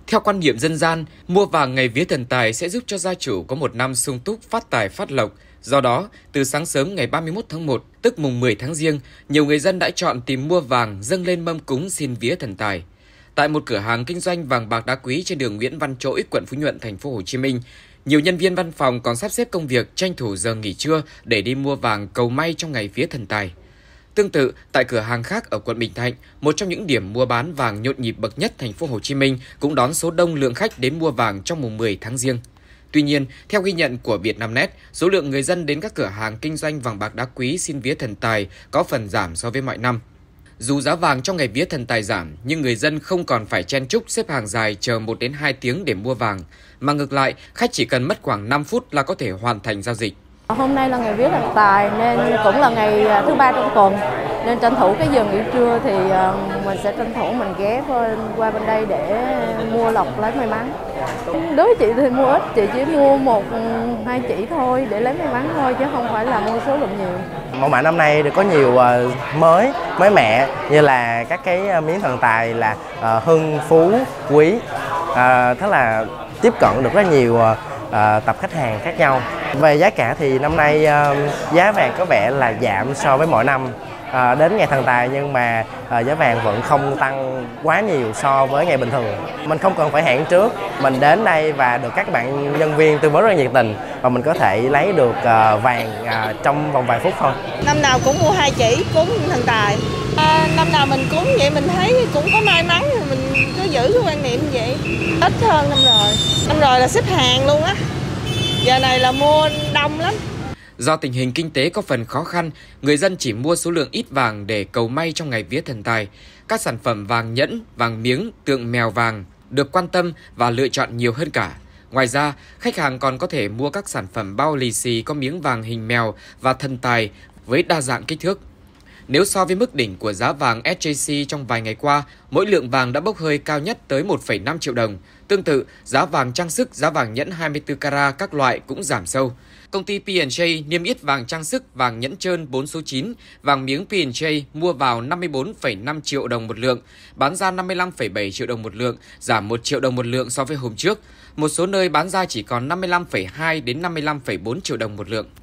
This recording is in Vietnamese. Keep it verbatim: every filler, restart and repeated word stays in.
Theo quan niệm dân gian, mua vàng ngày vía thần tài sẽ giúp cho gia chủ có một năm sung túc, phát tài phát lộc. Do đó, từ sáng sớm ngày ba mươi mốt tháng một, tức mùng mười tháng Giêng, nhiều người dân đã chọn tìm mua vàng dâng lên mâm cúng xin vía thần tài. Tại một cửa hàng kinh doanh vàng bạc đá quý trên đường Nguyễn Văn Trỗi, quận Phú Nhuận, thành phố Hồ Chí Minh, nhiều nhân viên văn phòng còn sắp xếp công việc tranh thủ giờ nghỉ trưa để đi mua vàng cầu may trong ngày vía thần tài. Tương tự, tại cửa hàng khác ở quận Bình Thạnh, một trong những điểm mua bán vàng nhộn nhịp bậc nhất thành phố Hồ Chí Minh, cũng đón số đông lượng khách đến mua vàng trong mùng mười tháng Giêng. Tuy nhiên, theo ghi nhận của Vietnamnet, số lượng người dân đến các cửa hàng kinh doanh vàng bạc đá quý xin vía thần tài có phần giảm so với mọi năm. Dù giá vàng trong ngày vía thần tài giảm, nhưng người dân không còn phải chen chúc xếp hàng dài chờ một đến hai tiếng để mua vàng, mà ngược lại, khách chỉ cần mất khoảng năm phút là có thể hoàn thành giao dịch. Hôm nay là ngày vía thần tài nên cũng là ngày thứ ba trong tuần, nên tranh thủ cái giờ nghỉ trưa thì mình sẽ tranh thủ mình ghé qua bên đây để mua lộc lấy may mắn. Đối với chị thì mua ít, chị chỉ mua một hai chỉ thôi để lấy may mắn thôi chứ không phải là mua số lượng nhiều. Mẫu mã năm nay được có nhiều mới, mới mẻ như là các cái miếng thần tài là hưng, phú, quý, à, thế là tiếp cận được rất nhiều À, tập khách hàng khác nhau. Về giá cả thì năm nay à, giá vàng có vẻ là giảm so với mỗi năm à, đến ngày thần tài, nhưng mà à, giá vàng vẫn không tăng quá nhiều so với ngày bình thường. Mình không cần phải hẹn trước, mình đến đây và được các bạn nhân viên tư vấn rất nhiệt tình và mình có thể lấy được à, vàng à, trong vòng vài phút thôi. Năm nào cũng mua hai chỉ cúng thần tài. À, năm nào mình cúng vậy mình thấy cũng có may mắn, mình cứ giữ cái quan niệm như vậy. Ít hơn năm rồi. Năm rồi là xếp hàng luôn á. Giờ này là mua đông lắm. Do tình hình kinh tế có phần khó khăn, người dân chỉ mua số lượng ít vàng để cầu may trong ngày vía thần tài. Các sản phẩm vàng nhẫn, vàng miếng, tượng mèo vàng được quan tâm và lựa chọn nhiều hơn cả. Ngoài ra, khách hàng còn có thể mua các sản phẩm bao lì xì có miếng vàng hình mèo và thần tài với đa dạng kích thước. Nếu so với mức đỉnh của giá vàng ét gi xê trong vài ngày qua, mỗi lượng vàng đã bốc hơi cao nhất tới một phẩy năm triệu đồng. Tương tự, giá vàng trang sức, giá vàng nhẫn hai mươi tư carat các loại cũng giảm sâu. Công ty pê and gi niêm yết vàng trang sức, vàng nhẫn trơn bốn số chín, vàng miếng pê and gi mua vào năm mươi tư phẩy năm triệu đồng một lượng, bán ra năm mươi lăm phẩy bảy triệu đồng một lượng, giảm một triệu đồng một lượng so với hôm trước. Một số nơi bán ra chỉ còn năm mươi lăm phẩy hai đến năm mươi lăm phẩy bốn triệu đồng một lượng.